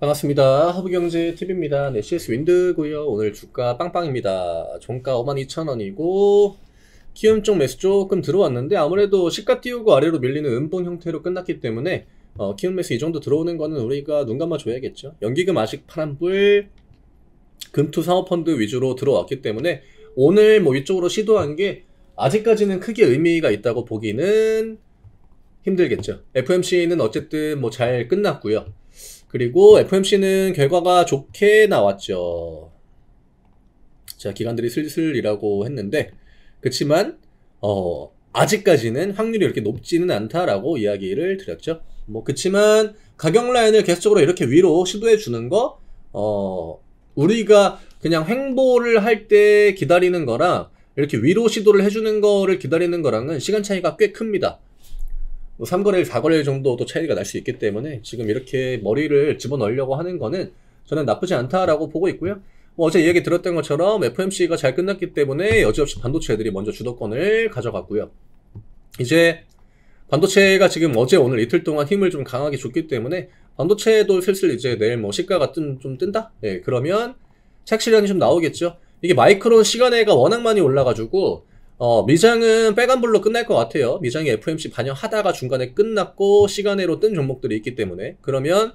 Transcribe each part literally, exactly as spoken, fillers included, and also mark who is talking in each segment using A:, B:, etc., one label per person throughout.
A: 반갑습니다. 허브경제티비입니다. 네, 씨에스 윈드고요. 오늘 주가 빵빵입니다. 종가 오만 이천 원이고 키움 쪽 매수 조금 들어왔는데 아무래도 시가 띄우고 아래로 밀리는 음봉 형태로 끝났기 때문에 어, 키움 매수 이 정도 들어오는 거는 우리가 눈 감아 줘야겠죠. 연기금 아직 파란불, 금투 사모펀드 위주로 들어왔기 때문에 오늘 뭐 위쪽으로 시도한 게 아직까지는 크게 의미가 있다고 보기는 힘들겠죠. 에프오엠씨는 어쨌든 뭐 잘 끝났고요. 그리고 에프오엠씨는 결과가 좋게 나왔죠. 자, 기관들이 슬슬이라고 했는데 그치만 어 아직까지는 확률이 이렇게 높지는 않다라고 이야기를 드렸죠. 뭐 그치만 가격 라인을 계속적으로 이렇게 위로 시도해 주는 거 어 우리가 그냥 횡보를 할 때 기다리는 거랑 이렇게 위로 시도를 해주는 거를 기다리는 거랑은 시간 차이가 꽤 큽니다. 뭐 삼 거래일, 사 거래일 정도도 차이가 날 수 있기 때문에 지금 이렇게 머리를 집어넣으려고 하는 거는 저는 나쁘지 않다라고 보고 있고요. 뭐 어제 이야기 들었던 것처럼 에프오엠씨가 잘 끝났기 때문에 여지없이 반도체들이 먼저 주도권을 가져갔고요. 이제 반도체가 지금 어제 오늘 이틀 동안 힘을 좀 강하게 줬기 때문에 반도체도 슬슬 이제 내일 뭐 시가가 뜬, 좀 뜬다? 예, 그러면 착실량이 좀 나오겠죠. 이게 마이크론 시간외가 워낙 많이 올라가지고 어, 미장은 빨간불로 끝날 것 같아요. 미장이 에프오엠씨 반영하다가 중간에 끝났고 시간외로 뜬 종목들이 있기 때문에. 그러면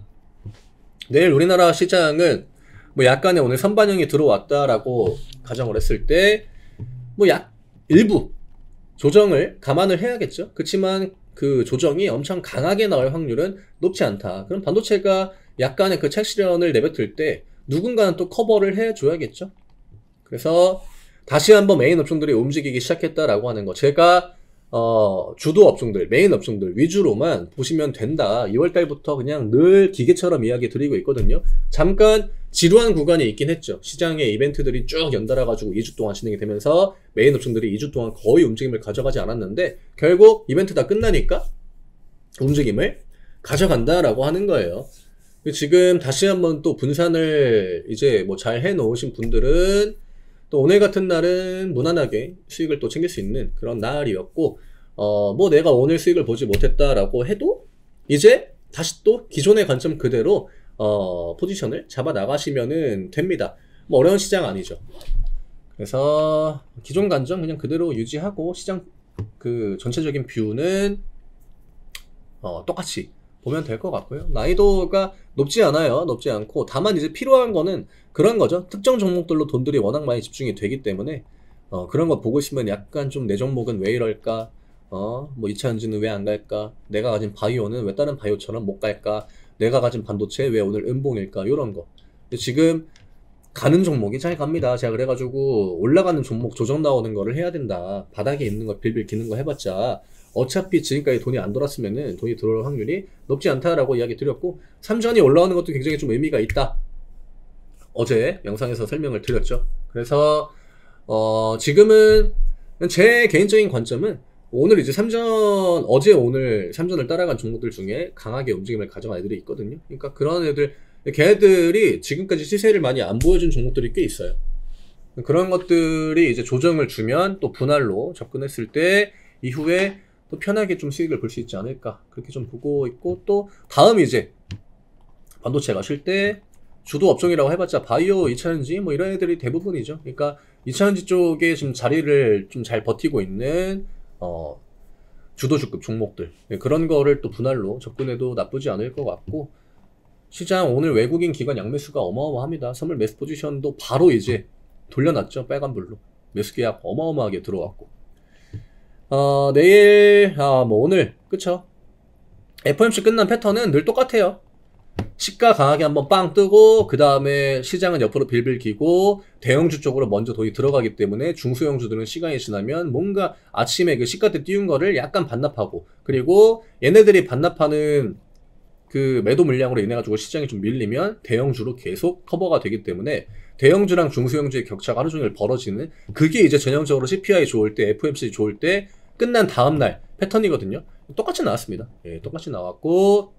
A: 내일 우리나라 시장은 뭐 약간의 오늘 선반영이 들어왔다라고 가정을 했을 때 뭐 약 일부 조정을 감안을 해야겠죠. 그렇지만 그 조정이 엄청 강하게 나올 확률은 높지 않다. 그럼 반도체가 약간의 그 착실현을 내뱉을 때 누군가는 또 커버를 해줘야겠죠. 그래서 다시 한번 메인 업종들이 움직이기 시작했다라고 하는 거. 제가 어 주도 업종들, 메인 업종들 위주로만 보시면 된다. 이월 달부터 그냥 늘 기계처럼 이야기 드리고 있거든요. 잠깐 지루한 구간이 있긴 했죠. 시장의 이벤트들이 쭉 연달아 가지고 이 주 동안 진행이 되면서 메인 업종들이 이 주 동안 거의 움직임을 가져가지 않았는데 결국 이벤트 다 끝나니까 움직임을 가져간다라고 하는 거예요. 지금 다시 한번 또 분산을 이제 뭐 잘 해놓으신 분들은 또 오늘 같은 날은 무난하게 수익을 또 챙길 수 있는 그런 날이었고 어 뭐 내가 오늘 수익을 보지 못했다라고 해도 이제 다시 또 기존의 관점 그대로 어 포지션을 잡아 나가시면은 됩니다. 뭐 어려운 시장 아니죠. 그래서 기존 관점 그냥 그대로 유지하고 시장 그 전체적인 뷰는 어 똑같이 보면 될 것 같고요. 난이도가 높지 않아요. 높지 않고 다만 이제 필요한 거는 그런 거죠. 특정 종목들로 돈들이 워낙 많이 집중이 되기 때문에 어 그런 거 보고 있으면 약간 좀 내 종목은 왜 이럴까, 어 뭐 이차전지는 왜 안 갈까, 내가 가진 바이오는 왜 다른 바이오처럼 못 갈까, 내가 가진 반도체 왜 오늘 음봉일까, 요런 거. 근데 지금 가는 종목이 잘 갑니다. 제가 그래가지고 올라가는 종목 조정 나오는 거를 해야 된다. 바닥에 있는 거 빌빌 기는 거 해봤자 어차피 지금까지 돈이 안 돌았으면은 돈이 들어올 확률이 높지 않다라고 이야기 드렸고, 삼전이 올라오는 것도 굉장히 좀 의미가 있다. 어제 영상에서 설명을 드렸죠. 그래서 어 지금은 제 개인적인 관점은 오늘 이제 삼전, 어제 오늘 삼전을 따라간 종목들 중에 강하게 움직임을 가져간 애들이 있거든요. 그러니까 그런 애들, 걔네들이 지금까지 시세를 많이 안 보여준 종목들이 꽤 있어요. 그런 것들이 이제 조정을 주면 또 분할로 접근했을 때 이후에 또 편하게 좀 수익을 볼 수 있지 않을까, 그렇게 좀 보고 있고, 또 다음 이제 반도체 가실 때 주도 업종이라고 해봤자 바이오, 이차전지 뭐 이런 애들이 대부분이죠. 그러니까 이차전지 쪽에 지금 자리를 좀 잘 버티고 있는 어 주도주급 종목들, 그런 거를 또 분할로 접근해도 나쁘지 않을 것 같고, 시장 오늘 외국인 기관 양매수가 어마어마합니다. 선물 매수 포지션도 바로 이제 돌려놨죠. 빨간불로 매수 계약 어마어마하게 들어왔고, 어 내일 아 뭐 오늘 그쵸, 에프오엠씨 끝난 패턴은 늘 똑같아요. 시가 강하게 한번 빵 뜨고 그 다음에 시장은 옆으로 빌빌 기고 대형주 쪽으로 먼저 돈이 들어가기 때문에 중소형주들은 시간이 지나면 뭔가 아침에 그 시가 때 띄운 거를 약간 반납하고, 그리고 얘네들이 반납하는 그 매도 물량으로 인해 가지고 시장이 좀 밀리면 대형주로 계속 커버가 되기 때문에 대형주랑 중소형주의 격차가 하루 종일 벌어지는, 그게 이제 전형적으로 씨피아이 좋을 때, 에프오엠씨 좋을 때 끝난 다음날 패턴이거든요. 똑같이 나왔습니다. 예, 똑같이 나왔고,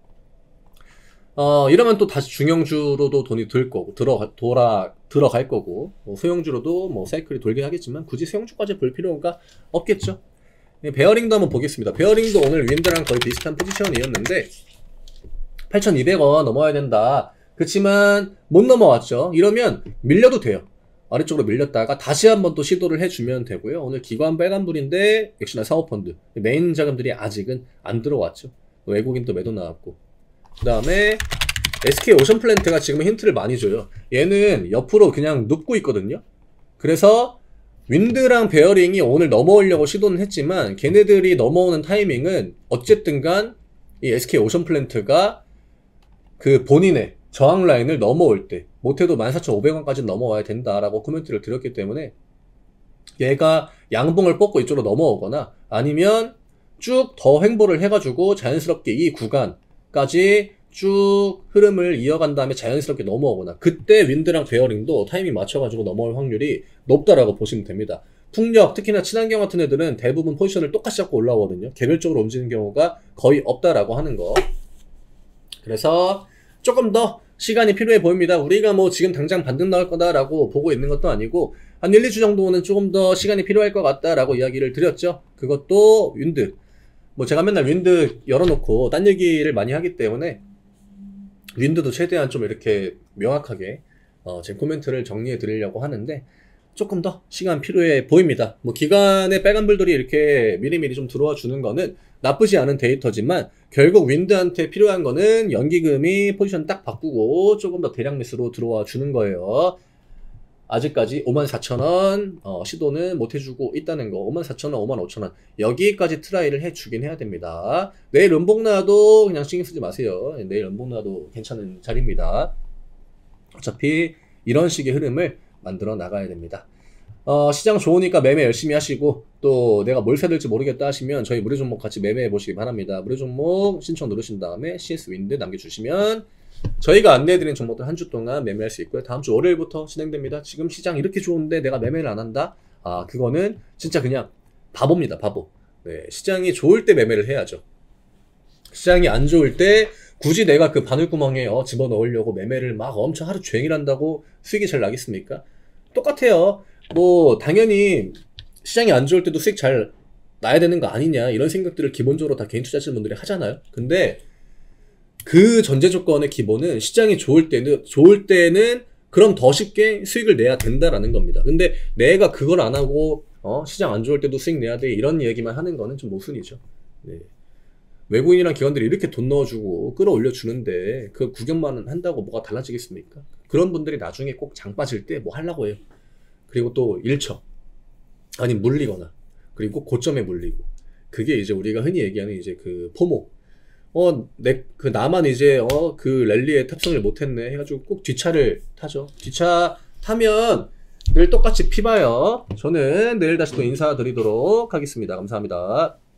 A: 어 이러면 또 다시 중형주로도 돈이 들 거고 들어가 돌아 들어갈 거고, 뭐 소형주로도 뭐 사이클이 돌긴 하겠지만 굳이 소형주까지 볼 필요가 없겠죠. 예, 베어링도 한번 보겠습니다. 베어링도 오늘 윈드랑 거의 비슷한 포지션이었는데 팔천이백 원 넘어야 된다. 그렇지만 못 넘어왔죠. 이러면 밀려도 돼요. 아래쪽으로 밀렸다가 다시 한번 또 시도를 해주면 되고요. 오늘 기관 빨간불인데 역시나 사모펀드 메인 자금들이 아직은 안 들어왔죠. 외국인 또 매도 나왔고, 그 다음에 에스케이 오션플랜트가 지금 힌트를 많이 줘요. 얘는 옆으로 그냥 눕고 있거든요. 그래서 윈드랑 베어링이 오늘 넘어오려고 시도는 했지만 걔네들이 넘어오는 타이밍은 어쨌든 간 이 에스케이 오션플랜트가 그 본인의 저항 라인을 넘어올 때 못해도 만 사천 오백 원까지 넘어와야 된다라고 코멘트를 드렸기 때문에 얘가 양봉을 뽑고 이쪽으로 넘어오거나 아니면 쭉 더 횡보를 해가지고 자연스럽게 이 구간까지 쭉 흐름을 이어간 다음에 자연스럽게 넘어오거나, 그때 윈드랑 베어링도 타이밍 맞춰가지고 넘어올 확률이 높다라고 보시면 됩니다. 풍력, 특히나 친환경 같은 애들은 대부분 포지션을 똑같이 잡고 올라오거든요. 개별적으로 움직이는 경우가 거의 없다라고 하는 거. 그래서 조금 더 시간이 필요해 보입니다. 우리가 뭐 지금 당장 반등 나올 거다라고 보고 있는 것도 아니고 한 일, 이 주 정도는 조금 더 시간이 필요할 것 같다라고 이야기를 드렸죠. 그것도 윈드. 뭐 제가 맨날 윈드 열어놓고 딴 얘기를 많이 하기 때문에 윈드도 최대한 좀 이렇게 명확하게 어, 제 코멘트를 정리해 드리려고 하는데 조금 더 시간 필요해 보입니다. 뭐 기간에 빨간불들이 이렇게 미리미리 좀 들어와 주는 거는 나쁘지 않은 데이터지만 결국 윈드한테 필요한 거는 연기금이 포지션 딱 바꾸고 조금 더 대량 매수로 들어와 주는 거예요. 아직까지 오만 사천 원 어, 시도는 못 해주고 있다는 거. 오만 사천 원, 오만 오천 원 여기까지 트라이를 해주긴 해야 됩니다. 내일 음봉 나도 그냥 신경 쓰지 마세요. 내일 음봉 나도 괜찮은 자리입니다. 어차피 이런 식의 흐름을 만들어 나가야 됩니다. 어, 시장 좋으니까 매매 열심히 하시고, 또 내가 뭘 사야 될지 모르겠다 하시면 저희 무료 종목 같이 매매해 보시기 바랍니다. 무료 종목 신청 누르신 다음에 씨에스 윈드 남겨주시면 저희가 안내해드리는 종목들 한 주 동안 매매할 수 있고요. 다음 주 월요일부터 진행됩니다. 지금 시장 이렇게 좋은데 내가 매매를 안 한다? 아, 그거는 진짜 그냥 바보입니다. 바보. 네, 시장이 좋을 때 매매를 해야죠. 시장이 안 좋을 때 굳이 내가 그 바늘구멍에 어, 집어넣으려고 매매를 막 엄청 하루 종일 한다고 수익이 잘 나겠습니까? 똑같아요. 뭐 당연히 시장이 안 좋을 때도 수익 잘 나야 되는 거 아니냐, 이런 생각들을 기본적으로 다 개인 투자하시는 분들이 하잖아요. 근데 그 전제 조건의 기본은 시장이 좋을 때는 좋을 때는 그럼 더 쉽게 수익을 내야 된다라는 겁니다. 근데 내가 그걸 안 하고 어, 시장 안 좋을 때도 수익 내야 돼, 이런 얘기만 하는 거는 좀 모순이죠. 네. 외국인이랑 기관들이 이렇게 돈 넣어주고 끌어올려 주는데 그 구경만 한다고 뭐가 달라지겠습니까? 그런 분들이 나중에 꼭 장 빠질 때 뭐 하려고 해요. 그리고 또 일처 아니 물리거나, 그리고 고점에 물리고, 그게 이제 우리가 흔히 얘기하는 이제 그 포모. 어, 내, 그, 나만 이제, 어, 그 랠리에 탑승을 못했네 해가지고 꼭 뒷차를 타죠. 뒷차 타면 늘 똑같이 피봐요. 저는 내일 다시 또 인사드리도록 하겠습니다. 감사합니다.